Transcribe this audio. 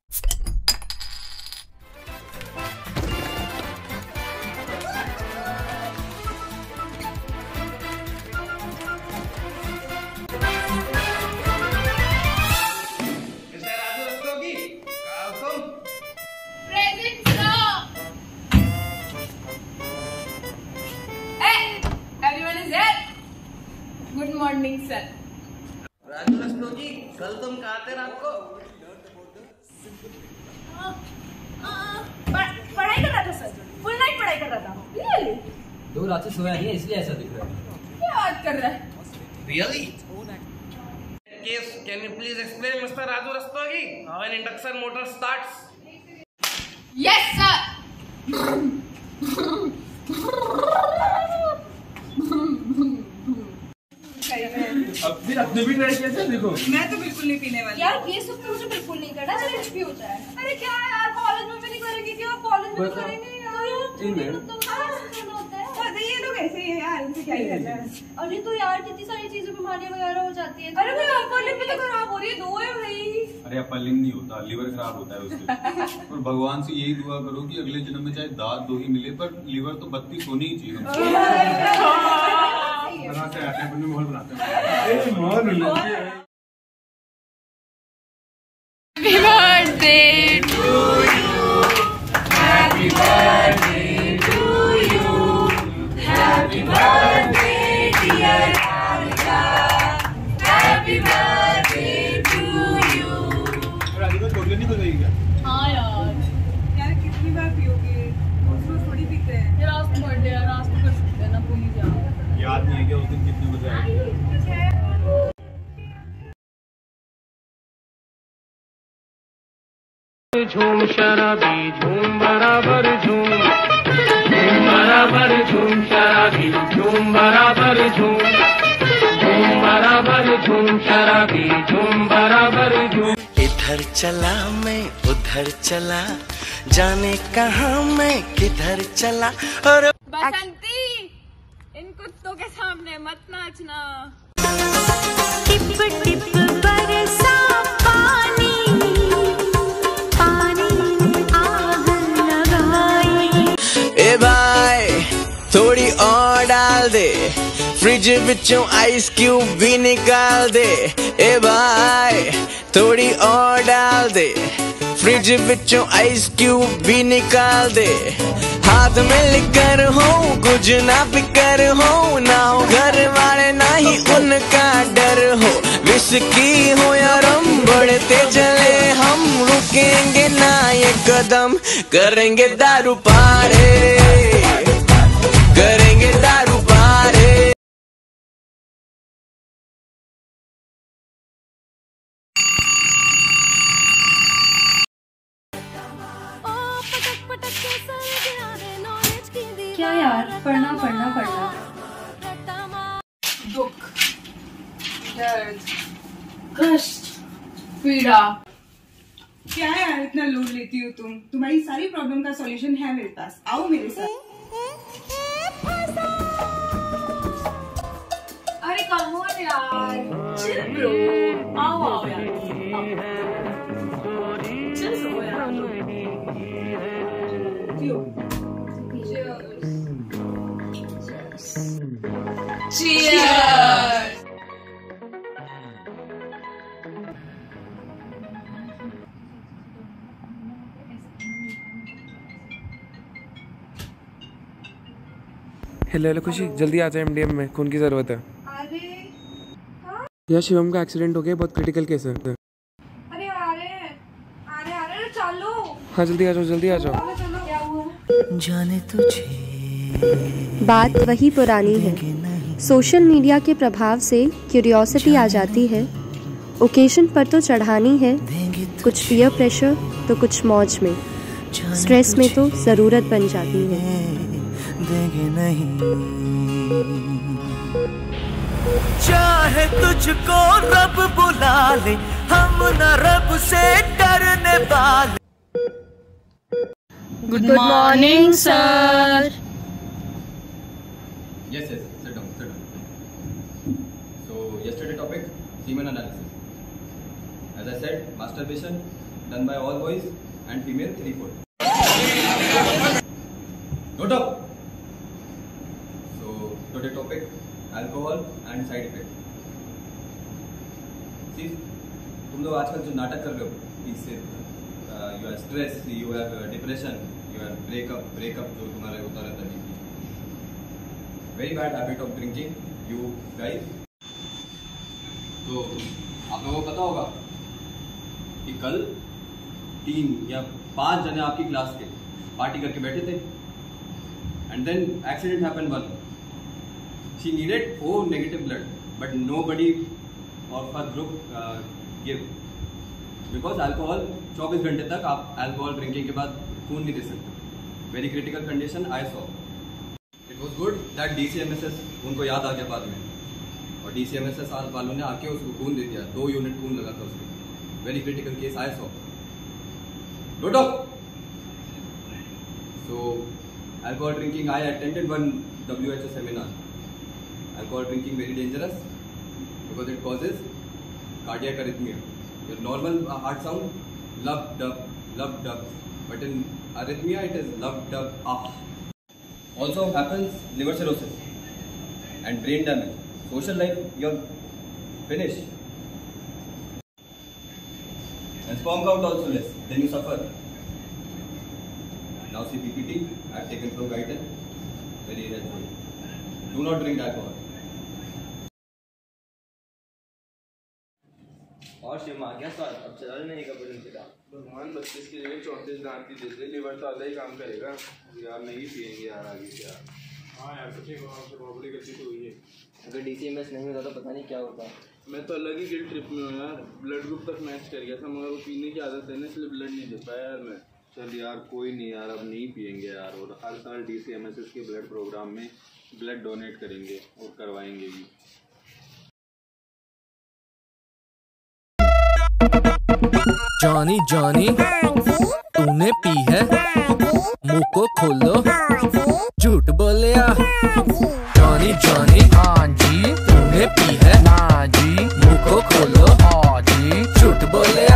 Good morning sir. Raju Rastogi, कल तुम कहाँ थे रात को? पढ़ाई कर रहा था सर, फुल नाइट पढ़ाई कर रहा था। रियली? 2 रात से सोया नहीं है इसलिए ऐसा दिख रहा है। क्या बात कर रहा है? Really? Case, can you please explain, Mr. Raju Rastogi, how an induction motor starts? Yes sir. अब फिर अपने भी ट्राई किया था। देखो मैं तो बिल्कुल नहीं पीने वाली यार ये सब तो मुझे बिल्कुल नहीं करना, मेरे कुछ भी होता है। अरे क्या यार, कॉलेज में भी नहीं करेंगे क्या? कॉलेज में करेंगे यार। ये तो कैसे ही है यार, इनसे क्या ही करना है। अरे तो यार कितनी सारी चीजें बीमारियां वगैरह हो जाती है। अरे भाई अपर लिप भी तो खराब हो रही है, 2 है भाई। अरे अपर लिप नहीं होता, लिवर खराब होता है उससे। और भगवान से यही दुआ करो कि अगले जन्म में चाहे दांत 2 ही मिले पर लिवर तो 32 होनी ही चाहिए। बनाते हैं अपने माहौल बनाते हैं। Happy birthday to you. Happy birthday to you. Happy birthday dear Radhika. Happy birthday to you. Radhika बोतल नहीं बजाएगी क्या? हाँ यार। यार कितनी बार पियोगे? रोज थोड़ी पीते हैं। यार आज तो बर्थडे यार, आज तो कर सकते हैं ना, प्लीज यार। याद नहीं है क्या उस दिन कितने बजे आए? झूम शराबी झूम बराबर झूम, झूम बराबर झूम शराबी झूम बराबर झूम, झूम बराबर झूम शराबी झूम बराबर झूम। इधर चला मैं उधर चला, जाने कहाँ मैं किधर चला। और बसंती, इन कुत्तों के सामने मत नाचना। टिप टिप बरसा पानी, पानी आग लगाई। ए भाई थोड़ी और डाल दे, फ्रिज विचों आइस क्यूब भी निकाल दे। ए भाई थोड़ी और डाल दे, फ्रिज विचों आइस क्यूब भी निकाल दे। हाथ में लिकर हो कुछ ना फिकर हो, ना हो घर वाले ना ही उनका डर हो। विस्की हो या रम बढ़ते चले हम, रुकेंगे ना ये कदम, करेंगे दारू पारे, करेंगे दारू पारे। क्या यार, पढ़ना पढ़ना पढ़ना। दुख, दर्द, कष्ट, पीड़ा। क्या यार इतना लोड लेती हो तुम? तुम्हारी सारी प्रॉब्लम का सॉल्यूशन है मेरे पास, आओ मेरे साथ। अरे कम ऑन यार, चिल ब्रो, आओ आओ यार, चिल ब्रो यार। Cheers! हेलो खुशी, जल्दी आ जाए, एमडीएम में खून की जरूरत है। अरे यार शिवम का एक्सीडेंट हो गया, बहुत क्रिटिकल केस है। अरे आ रहे चलो। हाँ जल्दी आ जाओ, जल्दी आ जाओ। चलो क्या हुआ? जाने तुझे बात वही पुरानी है। सोशल मीडिया के प्रभाव से क्यूरियोसिटी आ जाती है। ओकेशन पर तो चढ़ानी है, कुछ पीयर प्रेशर तो कुछ मौज में, स्ट्रेस में तो ज़रूरत बन जाती है। देंगे नहीं, चाहे तुझको रब बुला ले, हम न रब से डरने वाले। Good morning sir. Yes, sit down, sit down. So yesterday topic, semen analysis. As I said, masturbation done by all boys and female 3/4. Note up. So today's topic, alcohol and side effect. See, तुम लोग आजकल जो नाटक कर रहे हो इससे you have stress, you have depression, you have breakup जो तुम्हारे होता रहता है. Very bad habit of drinking, you guys. तो आप लोगों को पता होगा कि कल 3 या 5 जने आपकी क्लास के पार्टी करके बैठे थे and then accident happened. She needed O negative blood but nobody of her group give because alcohol 24 घंटे तक आप अल्कोहल ड्रिंकिंग के बाद खून नहीं दे सकते. Very critical condition I saw. It was good that DCMSS उनको याद आ गया बाद में और DCMSS वालों ने आके उसको खून दे दिया. 2 यूनिट खून लगा था उसको. Very critical case I saw. Note up. So alcohol drinking, I attended one WHO seminar. Alcohol drinking very dangerous because it causes cardiac arrhythmia. Your normal heart sound lub dub, but in arrhythmia it is lub dub ah. Also happens liver cirrhosis and brain damage. Social life, you're finished. And sperm count also less, then you suffer. Now see PPT, I have taken from guidance, very helpful. Do not drink alcohol. और शिव आ गया sir, अब चला नहीं कपड़े निकला. भगवान 32 की जगह 34 दांत ही देते, लिवर तो आधा ही काम करेगा यार. नहीं पिएंगे यार आगे क्या. हाँ यार सच्ची प्रॉब्लम गलती तो हुई है. अगर DCMS नहीं होता तो पता नहीं क्या होता. मैं तो अलग ही गिल्ट ट्रिप में हूँ यार. ब्लड ग्रुप तक मैच कर गया था मगर वो पीने की आदत है ना, इसलिए ब्लड नहीं दे पाया यार मैं. चल यार कोई नहीं यार, अब नहीं पिएंगे यार. और हर साल DCMSS के ब्लड प्रोग्राम में ब्लड डोनेट करेंगे और करवाएंगे भी. जॉनी जॉनी तूने पी है, मुंह को खोलो, झूठ बोलिया. जॉनी जॉनी हाँ जी तूने पी है, ना जी मुंह को खोलो, हाँ जी झूठ बोले.